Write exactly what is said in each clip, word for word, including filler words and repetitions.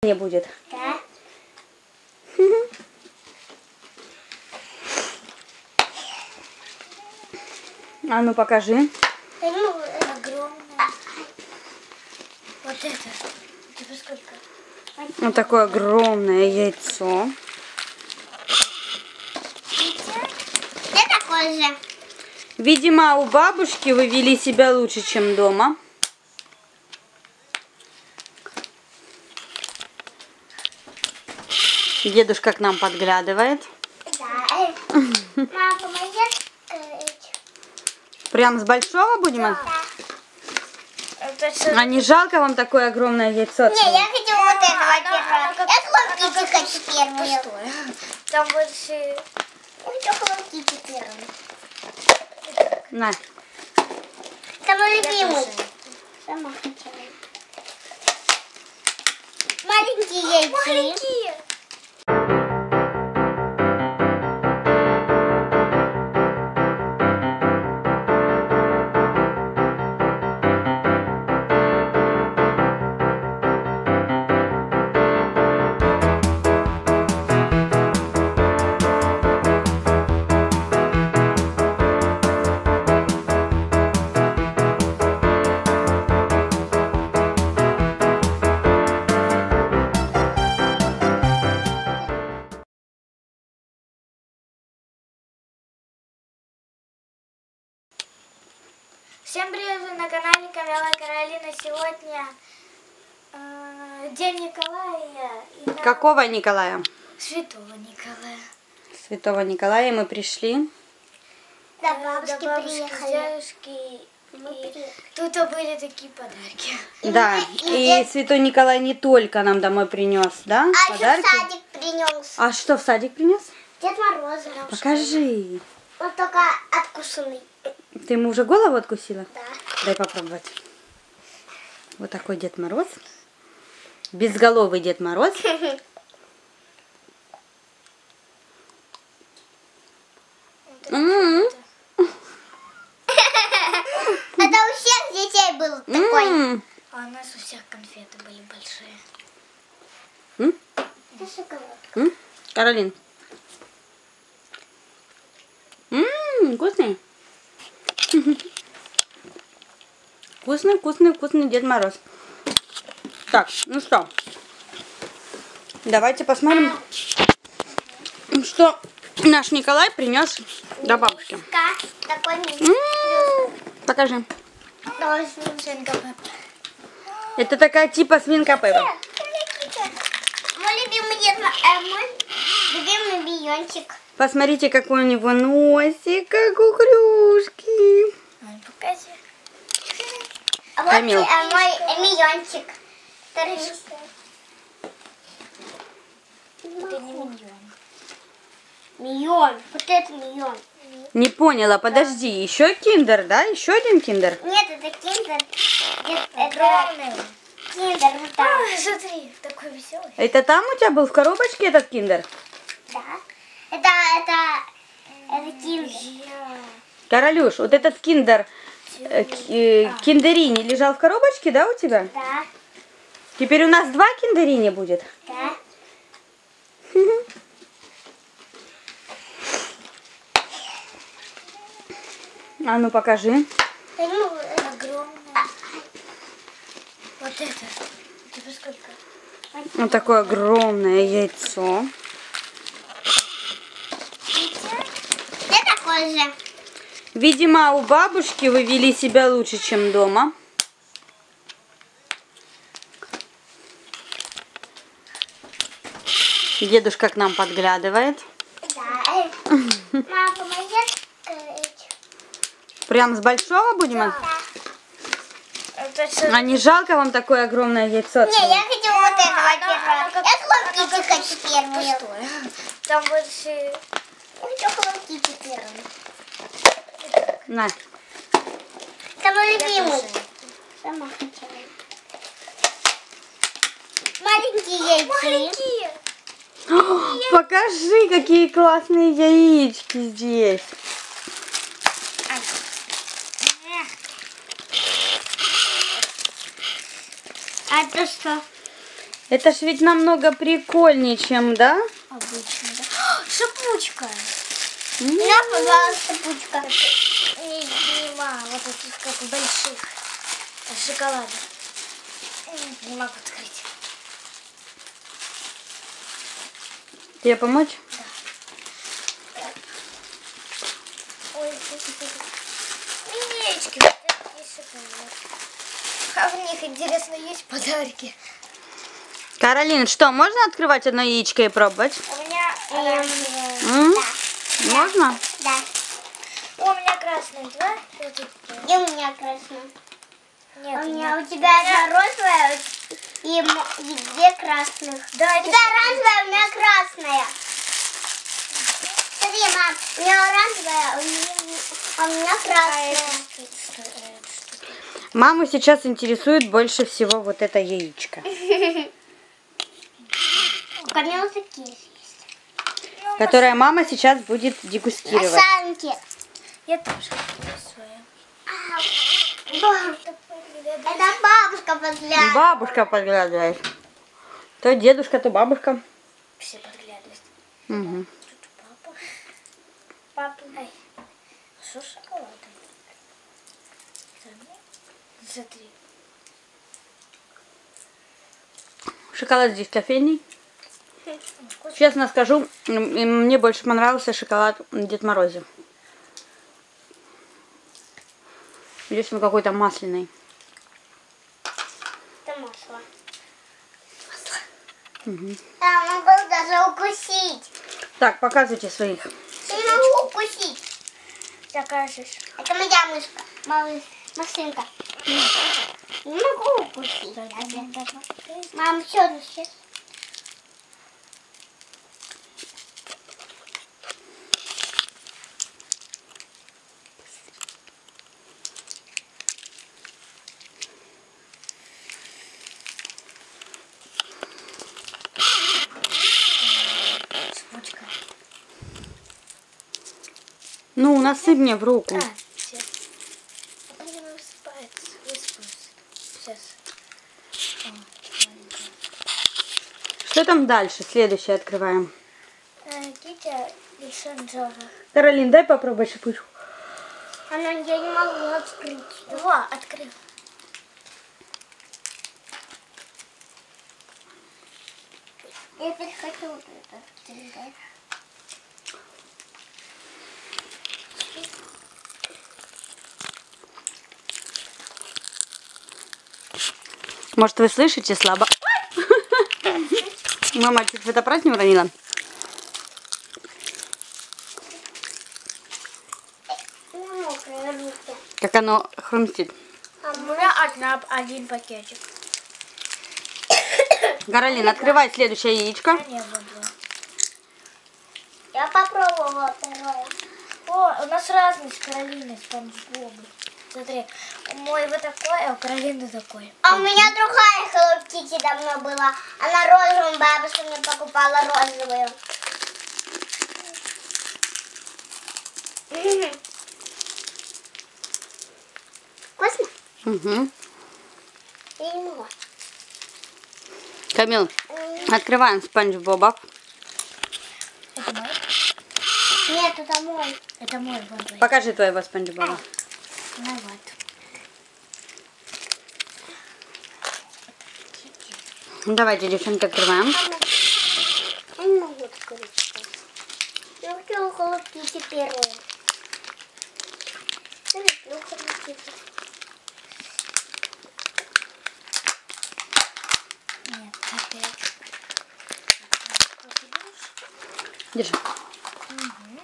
Не будет. Да. А ну покажи. Ну, огромное. Вот это. Это сколько? Вот такое огромное яйцо. Это такое же. Видимо, у бабушки вы вели себя лучше, чем дома. Дедушка к нам подглядывает. Да. Мама, помоги открыть. Прям с большого будем? Да. А не жалко вам такое огромное яйцо? Не, я хочу вот этого первого. Я хлопки первую. Там больше... Я хочу хлопки первую. На. Это мой любимый. Сама хотела. Маленькие яйца. Маленькие. Всем привет, вы на канале Камила Каролина. Сегодня э, День Николая. И на... Какого Николая? Святого Николая. Святого Николая мы пришли. До бабушки, До бабушки приехали. Дядюшки. И тут были такие подарки. Да, и, и Святой Николай не только нам домой принес, да, а подарки. А в садик принес. А что в садик принес? Дед Мороз. Покажи. Он только откусанный. Ты ему уже голову откусила? Да. Дай попробовать. Вот такой Дед Мороз. Безголовый Дед Мороз. М-м-м. Это у всех детей был такой. М-м. А у нас у всех конфеты были большие. М? Это шоколад. М? Каролин. Ммм, вкусный. Вкусный, вкусный, вкусный Дед Мороз. Так, ну что, давайте посмотрим, что наш Николай принес до бабушки. Такой М-м-м, покажи. свинка Пеппа. Это такая типа свинка Пеппа. Мой любимый Дед Мороз, мой любимый миньончик. Посмотрите, какой у него носик, как у хрюшки. Покажи. А вот Камил. э, мой миньончик. Это не миньон. Миньон. Вот это миньон. Не поняла, подожди, еще киндер, да? Еще один киндер? Нет, это киндер. Нет, это киндер. Вот там. А, смотри, такой веселый. Это там у тебя был в коробочке этот киндер? Да. Это, это, это киндер. Королюш, вот этот киндер, э, э, киндерини лежал в коробочке, да, у тебя? Да. Теперь у нас два киндерини будет? Да. А ну покажи. Ну, огромное. Вот это. Это сколько? Вот такое огромное яйцо. Это такое же. Видимо, у бабушки вы вели себя лучше, чем дома. Дедушка к нам подглядывает. Да. Мама, помоги открыть. Прям с большого будем? Да. А не жалко вам такое огромное яйцо? Не, я хочу вот этого первого. Я хлопки хочу первую. Там больше... Я хочу хлопки первую. На. Это мой любимый. Сама хотела. Маленькие яйца. Маленькие. О, покажи, какие классные яички здесь. А это что? Это ж ведь намного прикольнее, чем, да? Обычно, да? О, шипучка. М. Да, пожалуйста, шипучка. Не, не ма, вот этих как больших шоколадов. Не могу открыть. Тебе помочь? Ой, яички, вот такие шоколад. А в них, интересно, есть подарки? Каролин, что, можно открывать одно яичко и пробовать? У меня оранжевое. М? Можно? Да. У меня красный два. И у меня красный. Нет, у меня у тебя одна розовая и, и две красных. Да, это оранжевая, у меня красная. Смотри, мам, у меня оранжевая, у меня, а у меня красная. Маму сейчас интересует больше всего вот это яичко, У Камилы такие есть. которое мама сейчас будет дегустировать. Санки. Я тоже свою. Это бабушка подглядывает. Бабушка подглядывает. То дедушка, то бабушка. Все подглядывают. Угу. Тут папа. Папа. Ай. Что с шоколадом? Смотри. Шоколад здесь кофейный. Честно скажу, м, мне больше понравился шоколад Дед Морозе. Здесь он какой-то масляный. Это масло. Масло. Угу. Я могу даже укусить. Так, показывайте своих. Я не могу укусить. Закажешь. Это моя мышка. Малыш. Машинка. Не могу укусить. Мам, что ты сейчас? Ну, насыпь мне в руку. А, сейчас. Он не высыпается. Высыпался. Сейчас. Что там дальше? Следующее открываем. Китя и Шанджова. Каролин, дай попробовать шипучку. Она, я не могу открыть. Во, открыл. Я теперь хочу вот это открыть. Может, вы слышите слабо? Мама чуть фотоаппарат не уронила. Мокрые руки. Как оно хрустит. А у меня одна, один пакетик. Каролин, открывай следующее яичко. Я не буду. Я попробовала второе. О, у нас разные с Каролиной, Спанч Бобом. Смотри, мой вот такой, а у Каролины такой. А у меня другая Hello Kitty давно была. Она розовую, бабушка мне покупала розовую. Вкусно? Угу. Я не могу. Камил, открываем Спанч Боба. Это мой? Нет, это мой. Это мой, вот мой. Покажи твоего Спанч Боба. Ну вот. Давайте, девчонки, открываем. Я не могу открыть. Я хочу Hello Kitty первую. Я люблю Hello Kitty. Нет, опять. Держи. Угу.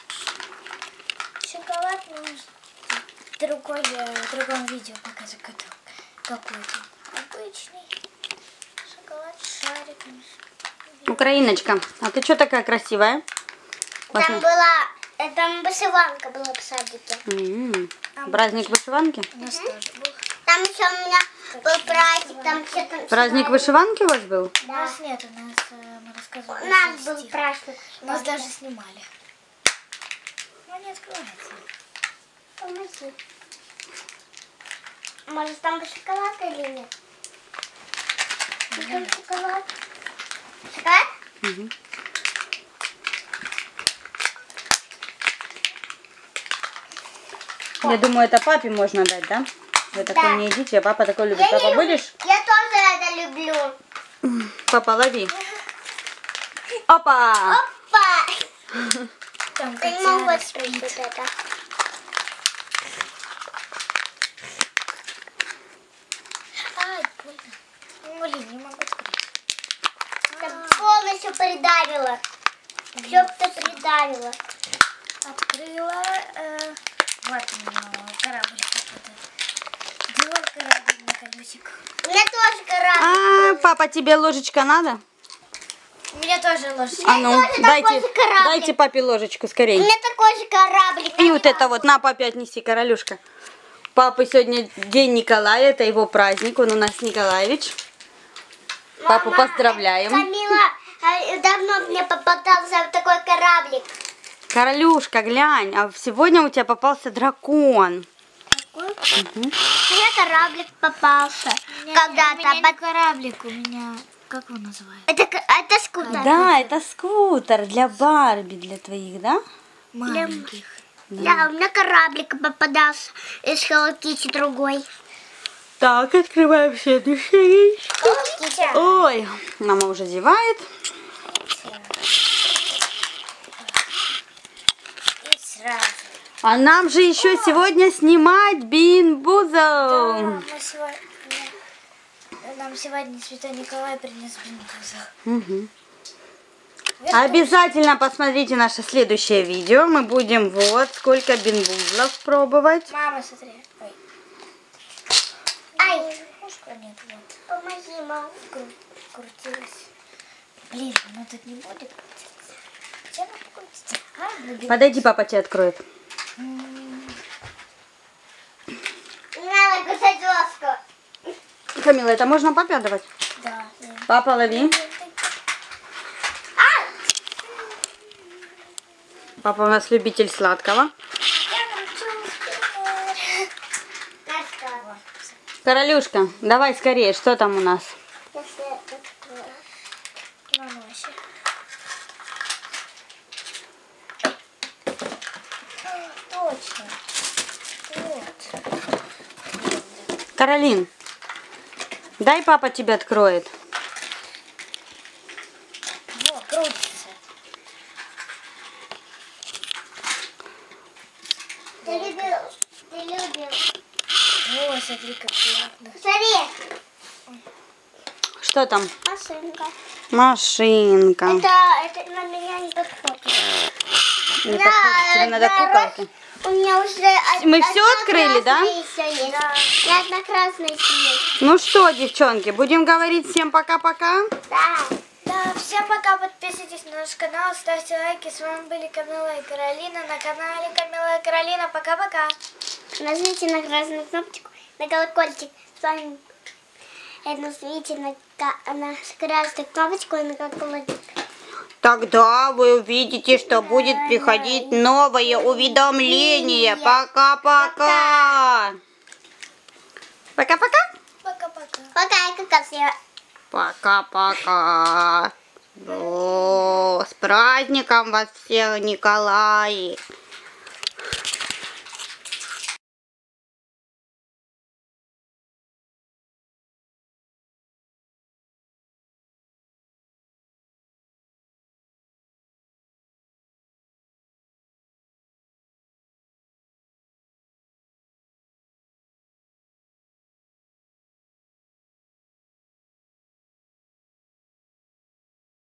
Шоколад нужно другой, в другом видео показать, какой-то. Обычный шоколад с шариками. Украиночка, а ты что такая красивая? Там была, там вышиванка была в садике. М-м. Праздник вышиванки? У нас тоже был. Там еще у меня был праздник, там что-то... Праздник вышиванки у вас был? Да. У нас нет, у нас, э, мы рассказывали. У нас был праздник. Нас даже снимали. Ну, не открывается. Помоги. Может, там шоколад или нет? Шоколад. Шоколад? Угу. Я думаю, это папе можно дать, да? Вы такой Да. не едите, а папа такой любит. Я Папа, не люблю. будешь? Я тоже это люблю. Папа, лови. Опа! Опа! Там я не могу открыть вот это. Ай, больно. Блин, не могу открыть. Ты полностью придавила. Все ты придавила. Открыла. Э, вот у меня кораблик. Делал кораблик на колесиках. У меня тоже кораблик. А, папа, тебе ложечка надо? У меня тоже ложечка. А ну, дайте, дайте папе ложечку У скорее. меня такой же кораблик. И вот это вот, на, папе отнеси, королюшка. Папы сегодня день Николая, это его праздник, он у нас Николаевич. Папу Мама, поздравляем. Камила, а, давно мне попадался такой кораблик. Королюшка, глянь, а сегодня у тебя попался дракон. Какой? Угу. У меня кораблик попался. Когда-то. У меня не кораблик, у меня... Как его называют? Это, это скутер. Да, это скутер для Барби, для твоих, да? Маленьких. Да. Да, у меня кораблик попадался из Hello Kitty другой. Так, открываем следующий. Kitty. Ой, мама уже зевает. И сразу. А нам же еще сегодня снимать Бин Бузл. Да, мы сегодня... Нам сегодня Святой Николай принес бинбузл. Угу. Обязательно посмотрите наше следующее видео. Мы будем вот сколько бинбузлов пробовать. Мама, смотри. Ой. Ай! Нет, вот. Помоги, мама. Кру крутилась. Блин, ну тут не будет крутиться. Где она крутится? А, подойди, папа тебе откроет. надо кусать доску. Камила, это можно папе отдавать? Да. Папа, лови. Папа у нас любитель сладкого. Королюшка, давай скорее, что там у нас? Точно. Вот. Каролин, дай папа тебе откроет. Во, крутится. Ты любил, ты любил. О, смотри, как приятно. Смотри. Что там? Машинка. Машинка. Это, это на меня не подходит. Не подходит, тебе надо куколки. У меня уже... Мы все открыли, да? Еще да. И одна красная еще есть. Ну что, девчонки, будем говорить всем пока-пока? Да. Да, всем пока, подписывайтесь на наш канал, ставьте лайки. С вами были Камила и Каролина на канале Камила и Каролина. Пока-пока. Нажмите на красную кнопочку, на колокольчик. С вами нажмите на, на красную кнопочку и на колокольчик. Тогда вы увидите, что будет приходить новое уведомление. Пока-пока. Пока-пока. Пока-пока. Пока, как все. Пока-пока. О, с праздником вас всех, Николай.